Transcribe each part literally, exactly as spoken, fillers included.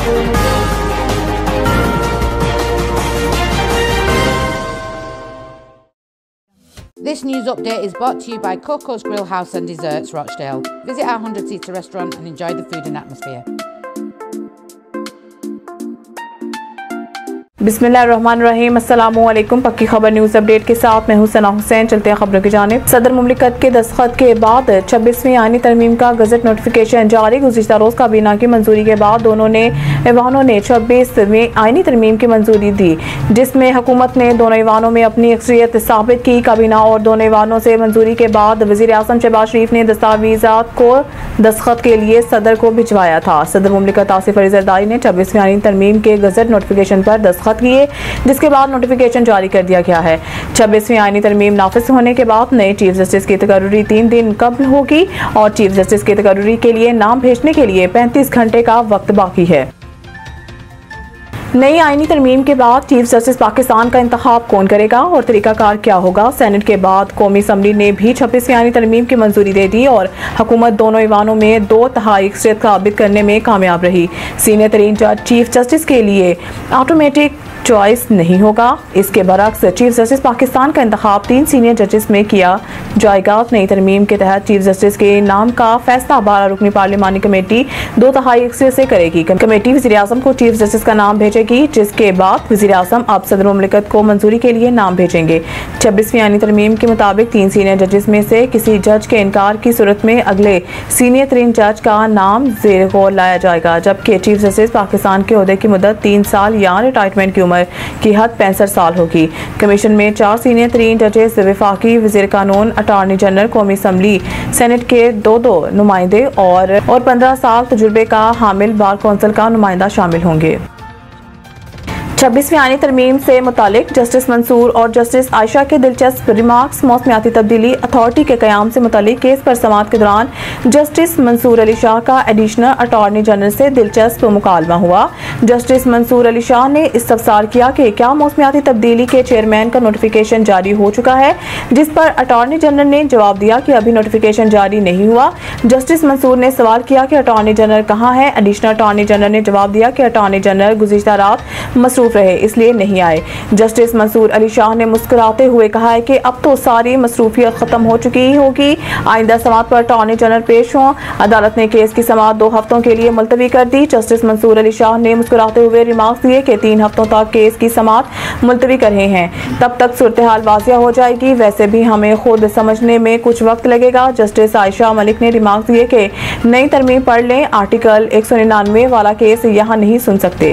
This news update is brought to you by Coco's Grill House and Desserts, Rochdale. Visit our hundred-seater restaurant and enjoy the food and atmosphere. बिस्मिल्लाहिर्रहमानिर्रहीम, अस्सलामुअलैकुम। पक्की खबर news update के साथ मैं हूं सना हुसैन। चलते हैं खबरों की जानिब। सदर मुमलिकत के दस्तखत के बाद छब्बीसवीं आईनी तरमीम का गजट नोटिफिकेशन जारी। गुज़िश्ता रोज़ काबीना की मंजूरी के बाद दोनों ने ऐवानों ने छब्बीसवीं आईनी तरमीम की मंजूरी दी, जिसमें हुकूमत ने दोनों ऐवानों में अपनी अक्सरियत साबित की। काबीना और दोनों ऐवानों से मंजूरी के बाद वज़ीर आज़म शहबाज शरीफ ने दस्तावेज़ात को दस्तखत के लिए सदर को भिजवाया था। सदर मुमलिकत आसिफ अली जरदारी ने छब्बीसवीं आईनी तरमीम के गजट नोटिफिकेशन पर दस्तखत किए, जिसके बाद नोटिफिकेशन जारी कर दिया गया है। छब्बीसवीं आईनी तरमीम नाफिज होने के बाद नए चीफ जस्टिस की तकर्री तीन दिन कबल होगी और चीफ जस्टिस की तकर्री के लिए नाम भेजने के लिए पैंतीस घंटे का वक्त बाकी है। नई आईनी तरमीम के बाद चीफ जस्टिस पाकिस्तान का इंतखाब कौन करेगा और तरीकाकार क्या होगा? सेनेट के बाद कौमी असम्बली ने भी छब्बीसवीं आईनी तरमीम की मंजूरी दे दी और हुकूमत दोनों ईवानों में दो तिहाई अक्सरियत साबित करने में कामयाब रही। सीनियर तरीन जज चीफ जस्टिस के लिए ऑटोमेटिक चॉइस नहीं होगा। इसके बरक्स चीफ जस्टिस पाकिस्तान का इंतखाब तीन सीनियर जजेस में किया जाएगा। नई तरमीम के तहत चीफ जस्टिस के नाम का फैसला बारह रुकनी पार्लिमानी कमेटी दो तिहाई अक्सरियत से करेगी। कमेटी वज़ीर आज़म को चीफ जस्टिस का नाम भेजेगी, जिसके बाद वज़ीर आज़म अब सदर मुमलिकत को मंजूरी के लिए नाम भेजेंगे। छब्बीसवीं आईनी तरमीम के मुताबिक तीन सीनियर जजेस में से किसी जज के इनकार की सूरत में अगले सीनियर तरीन जज का नाम ज़ेर गौर लाया जाएगा, जबकि चीफ जस्टिस पाकिस्तान के ओहदे की मुद्दत तीन साल या रिटायरमेंट की उम्र की हद पैंसठ साल होगी। कमीशन में चार सीनियर तरीन जजेस, वफाकी वज़ीर कानून, अटॉर्नी जनरल, कौमी असम्बली, सेनेट के दो दो नुमाइंदे और और पंद्रह साल तजुर्बे का हामिल बार कौंसिल का नुमाइंदा शामिल होंगे। छब्बीसवीं आईनी तरमीम से मुतालिक जस्टिस मंसूर और जस्टिस आयशा के दिलचस्प रिमार्क्स। मौसमियाती तब्दीली अथॉरिटी के क़याम से मुतालिक केस पर समाअत के दौरान जस्टिस मंसूर अली शाह का एडिशनल अटॉर्नी जनरल से दिलचस्प मुकालमा हुआ। जस्टिस मंसूर अली शाह ने इस्तफसार किया कि क्या मौसमियाती तब्दीली के चेयरमैन का नोटिफिकेशन जारी हो चुका है, जिस पर अटॉर्नी जनरल ने जवाब दिया कि अभी नोटिफिकेशन जारी नहीं हुआ। जस्टिस मंसूर ने सवाल किया कि अटॉर्नी जनरल कहाँ है। एडिशनल अटॉर्नी जनरल ने जवाब दिया कि अटॉर्नी जनरल गुज़िश्ता रात मसरूफ रहे, इसलिए नहीं आए। जस्टिस मंसूर अली शाह ने मुस्कुराते हुए कहा है कि अब तो सारी मसरूफियत खत्म हो चुकी होगी, आइंदा समाअत पर अटॉर्नी जनरल पेश हों। अदालत ने केस की समाअत दो हफ्तों के लिए मुलतवी कर दी। जस्टिस मंसूर अली शाह ने मुस्कुराते हुए रिमार्क्स दिए कि तीन हफ्तों तक केस की समाअत मुलतवी कर रहे हैं, तब तक सूरत हाल वाज़िया हो जाएगी। वैसे भी हमें खुद समझने में कुछ वक्त लगेगा। जस्टिस आयशा मलिक ने रिमार्क्स दिए कि नई तरमीम पढ़ लें, आर्टिकल एक सौ निन्यानवे वाला केस यहाँ नहीं सुन सकते।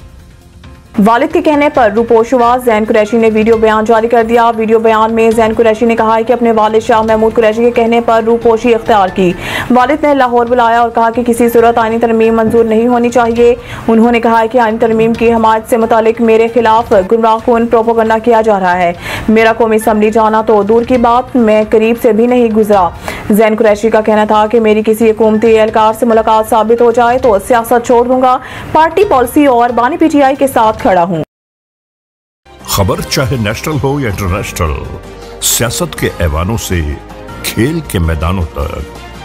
वालिद के कहने पर रूपोश हुआ। ज़ैन कुरैशी ने वीडियो बयान जारी कर दिया। वीडियो बयान में ज़ैन कुरैशी ने कहा है कि अपने वालिद शाह महमूद कुरैशी के कहने पर रूपोशी इख्तियार की। वालिद ने लाहौर बुलाया और कहा कि किसी सूरत आईनी तरमीम मंजूर नहीं होनी चाहिए। उन्होंने कहा है कि आईनी तरमीम की हमायत से मुतालिक मेरे खिलाफ गुमराहकुन प्रोपोगंडा किया जा रहा है। मेरा कौमी असम्बली जाना तो दूर की बात, मैं करीब से भी नहीं गुजरा। ज़ैन कुरैशी का कहना था कि मेरी किसी हुकूमती एहलकार से मुलाकात साबित हो जाए तो सियासत छोड़ दूंगा, पार्टी पॉलिसी और बानी पीटीआई के साथ खड़ा हूं। खबर चाहे नेशनल हो या इंटरनेशनल, सियासत के ऐवानों से खेल के मैदानों तक,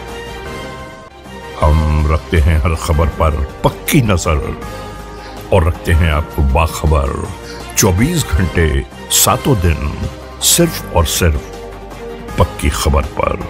हम रखते हैं हर खबर पर पक्की नजर और रखते हैं आपको बाखबर चौबीस घंटे सातों दिन, सिर्फ और सिर्फ पक्की खबर पर।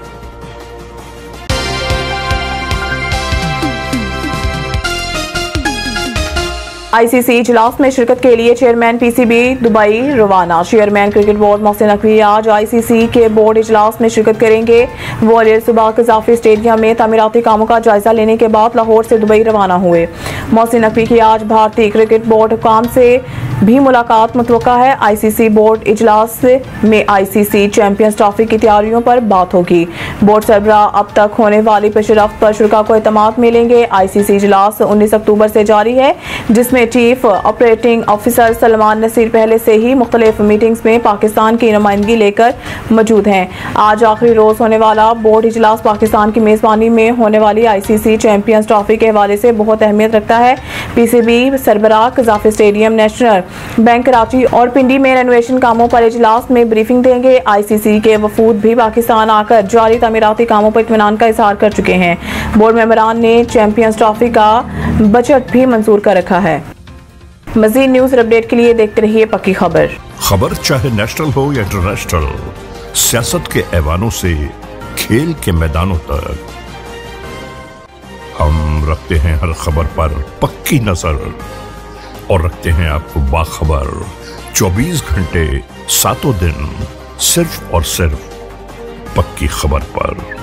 आईसीसी इजलास में शिरकत के लिए चेयरमैन पीसीबी दुबई रवाना। Chairman cricket board Mohsin Naqvi आज आईसीसी के बोर्ड इजलास में शिरकत करेंगे। ग्वालियर सुबह कजाफी स्टेडियम में तामीराती कामों का जायजा लेने के बाद लाहौर से दुबई रवाना हुए। मोहसिन नकवी की आज भारतीय क्रिकेट बोर्ड हुकाम से भी मुलाकात मुतवक्का है। आईसीसी बोर्ड इजलास में आईसीसी चैंपियंस ट्रॉफी की तैयारियों पर बात होगी। बोर्ड सरबराह अब तक होने वाली पेशरफ्त पर शुरा को एतमाद मिलेंगे। आईसीसी इजलास उन्नीस अक्टूबर से जारी है, जिसमें chief operating officer Salman Naseer पहले से ही मुख्तलिफ मीटिंग्स में पाकिस्तान की नुमाइंदगी लेकर मौजूद हैं। आज आखिरी रोज होने वाला बोर्ड इजलास पाकिस्तान की मेजबानी में होने वाली आईसीसी चैंपियंस ट्रॉफी के हवाले से बहुत अहमियत रखता है। पीसीबी सरबराह Gaddafi stadium, national bank Karachi और पिंडी में रेनोवेशन कामों पर इजलास में ब्रीफिंग देंगे। आईसीसी के वफूद भी पाकिस्तान आकर जारी तामीराती कामों पर इत्मीनान का इजहार कर चुके हैं। बोर्ड मेंबरान ने चैंपियंस ट्रॉफी का बजट भी मंजूर कर रखा है। मजीद न्यूज अपडेट के लिए देखते रहिए पक्की खबर। खबर चाहे नेशनल हो या इंटरनेशनल, सियासत के ऐवानों से खेल के मैदानों तक, हम रखते हैं हर खबर पर पक्की नजर और रखते हैं आपको बाखबर चौबीस घंटे सातों दिन, सिर्फ और सिर्फ पक्की खबर पर।